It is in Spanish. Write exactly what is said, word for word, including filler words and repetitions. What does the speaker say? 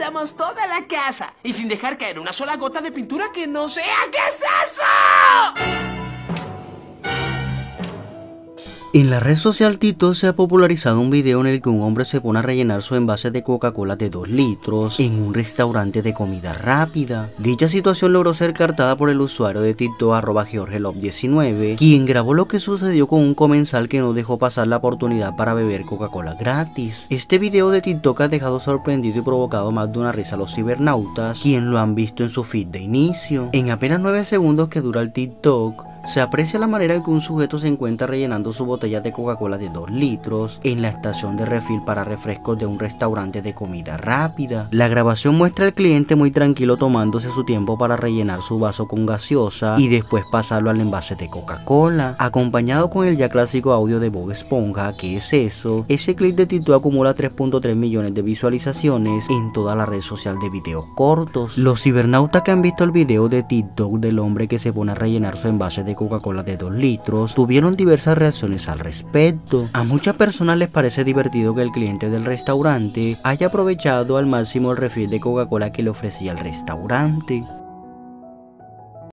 pintamos toda la casa y sin dejar caer una sola gota de pintura que no sea. ¿Qué es eso? En la red social TikTok se ha popularizado un video en el que un hombre se pone a rellenar su envase de Coca-Cola de dos litros en un restaurante de comida rápida. Dicha situación logró ser captada por el usuario de TikTok arroba georgelove diecinueve, quien grabó lo que sucedió con un comensal que no dejó pasar la oportunidad para beber Coca-Cola gratis. Este video de TikTok ha dejado sorprendido y provocado más de una risa a los cibernautas, quien lo han visto en su feed de inicio. En apenas nueve segundos que dura el TikTok, se aprecia la manera en que un sujeto se encuentra rellenando su botella de Coca-Cola de dos litros en la estación de refil para refrescos de un restaurante de comida rápida. La grabación muestra al cliente muy tranquilo tomándose su tiempo para rellenar su vaso con gaseosa y después pasarlo al envase de Coca-Cola, acompañado con el ya clásico audio de Bob Esponja. ¿Qué es eso? Ese clip de TikTok acumula tres punto tres millones de visualizaciones en toda la red social de videos cortos. Los cibernautas que han visto el video de TikTok del hombre que se pone a rellenar su envase de Coca-Cola de dos litros tuvieron diversas reacciones al respecto. A muchas personas les parece divertido que el cliente del restaurante haya aprovechado al máximo el refil de Coca-Cola que le ofrecía el restaurante.